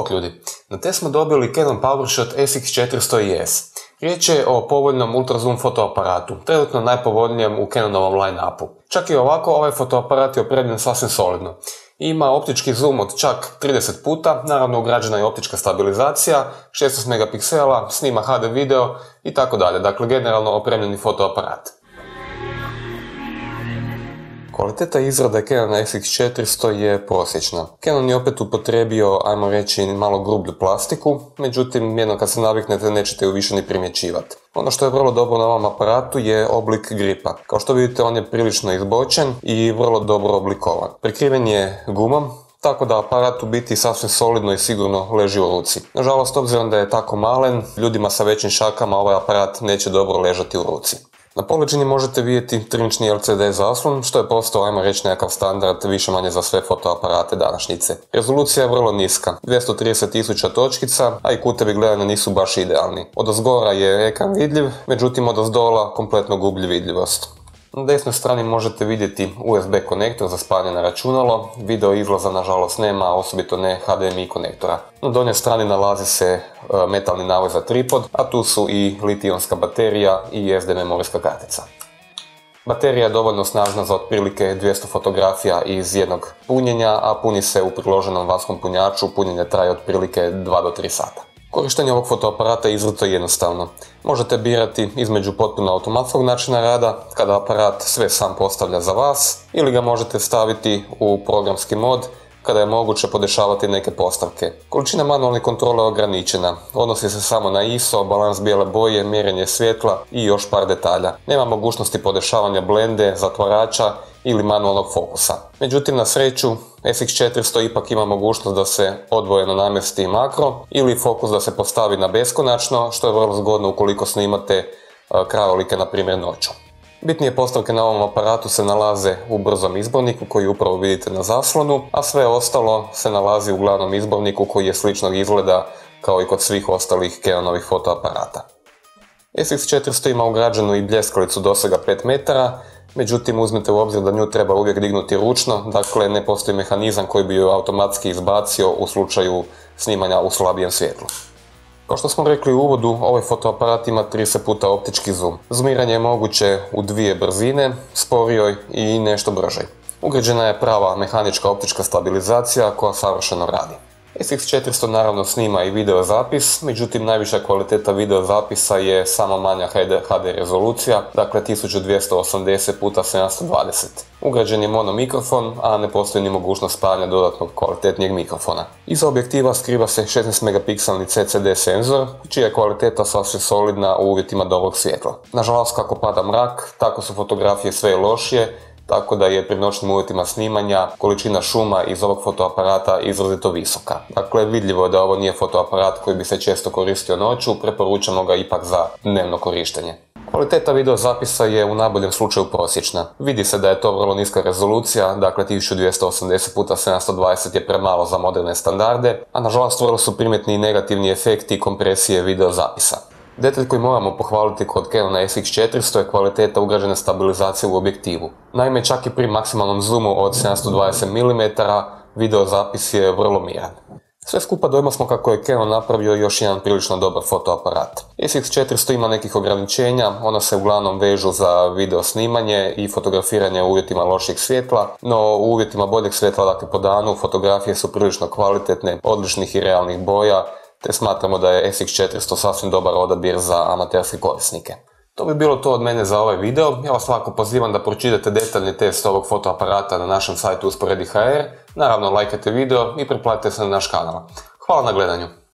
Bok ljudi, na test smo dobili Canon PowerShot SX400 ES. Riječ je o povoljnom ultrazoom fotoaparatu, trenutno najpovoljnijem u Canonovom line-upu. Čak i ovako, ovaj fotoaparat je opremljen sasvim solidno. Ima optički zoom od čak 30 puta, naravno ugrađena je optička stabilizacija, 16 megapiksela, snima HD video i tako dalje, dakle generalno opremljeni fotoaparat. Kvaliteta izrade Canona SX400 je prosječna. Canon je opet upotrijebio, ajmo reći, malo grublju plastiku, međutim, jednom kad se naviknete nećete ju više ni primjećivati. Ono što je vrlo dobro na ovom aparatu je oblik gripa. Kao što vidite, on je prilično izbočen i vrlo dobro oblikovan. Prekriven je gumom, tako da aparat u biti sasvim solidno i sigurno leži u ruci. Nažalost, obzirom da je tako malen, ljudima sa većim šakama ovaj aparat neće dobro ležati u ruci. Na poleđini možete vidjeti 3-inčni LCD zaslon, što je postao, ajmo reći, nekakav standard više manje za sve fotoaparate današnjice. Rezolucija je vrlo niska, 230.000 točkica, a i kutevi gledanja nisu baš idealni. Odozgora je ekran vidljiv, međutim odozdola kompletno gubi vidljivost. Na desnoj strani možete vidjeti USB konektor za spajanje na računalo, video izlaza nažalost nema, osobito ne HDMI konektora. Na donjoj strani nalazi se metalni navoj za tripod, a tu su i litij-ionska baterija i SD memorijska kartica. Baterija je dovoljno snažna za otprilike 200 fotografija iz jednog punjenja, a puni se u priloženom vanskom punjaču, punjenje traje otprilike 2 do 3 sata. Korištenje ovog fotoaparata je izrazito jednostavno. Možete birati između potpuno automatskog načina rada, kada aparat sve sam postavlja za vas, ili ga možete staviti u programski mod, kada je moguće podešavati neke postavke. Količina manualne kontrole je ograničena, odnosi se samo na ISO, balans bijele boje, mjerenje svjetla i još par detalja. Nema mogućnosti podešavanja blende, zatvarača ili manualnog fokusa. Međutim, na sreću, SX400 ipak ima mogućnost da se odvojeno namjesti makro ili fokus da se postavi na beskonačno, što je vrlo zgodno ukoliko snimate krajolike, na primjer noću. Bitnije postavke na ovom aparatu se nalaze u brzom izborniku koji upravo vidite na zaslonu, a sve ostalo se nalazi u glavnom izborniku koji je sličnog izgleda kao i kod svih ostalih Canonovih fotoaparata. SX400 ima ugrađenu i bljeskalicu dosega 5 metara, međutim uzmite u obzir da nju treba uvijek dignuti ručno, dakle ne postoji mehanizam koji bi ju automatski izbacio u slučaju snimanja u slabijem svjetlu. Kao što smo rekli u uvodu, ovaj fotoaparat ima 30 puta optički zoom. Zoomiranje je moguće u dvije brzine, sporijoj i nešto bržoj. Ugrađena je prava mehanička optička stabilizacija koja savršeno radi. SX400 naravno snima i video zapis, međutim najviša kvaliteta video zapisa je samo manja HD rezolucija, dakle 1280 x 720. Ugrađen je mono mikrofon, a ne postoji ni mogućnost spajanja dodatnog kvalitetnijeg mikrofona. Iza objektiva skriva se 16 megapikselni CCD senzor, čija je kvaliteta sasvim solidna u uvjetima dobrog svjetla. Nažalost, kako pada mrak, tako su fotografije sve lošije, tako da je pri noćnim uvjetima snimanja količina šuma iz ovog fotoaparata izrazito visoka. Dakle, vidljivo je da ovo nije fotoaparat koji bi se često koristio noću, preporučamo ga ipak za dnevno korištenje. Kvaliteta video zapisa je u najboljem slučaju prosječna. Vidi se da je to vrlo niska rezolucija, dakle 1280 x 720 je premalo za moderne standarde, a nažalost vrlo su primjetni i negativni efekti kompresije video zapisa. Detalj koji moramo pohvaliti kod Canona SX400 je kvaliteta ugrađene stabilizacije u objektivu. Naime, čak i pri maksimalnom zoomu od 720 mm, video zapis je vrlo miran. Sve skupa dojma smo kako je Canon napravio još jedan prilično dobar fotoaparat. SX400 ima nekih ograničenja, ona se uglavnom vežu za video snimanje i fotografiranje u uvjetima lošijeg svjetla, no u uvjetima boljeg svjetla, dakle po danu, fotografije su prilično kvalitetne, odličnih i realnih boja, te smatramo da je SX400 sasvim dobar odabir za amaterske korisnike. To bi bilo to od mene za ovaj video. Ja vas svakako pozivam da pročitate detaljni test ovog fotoaparata na našem sajtu Usporedi.hr. Naravno, lajkajte video i pretplatite se na naš kanal. Hvala na gledanju!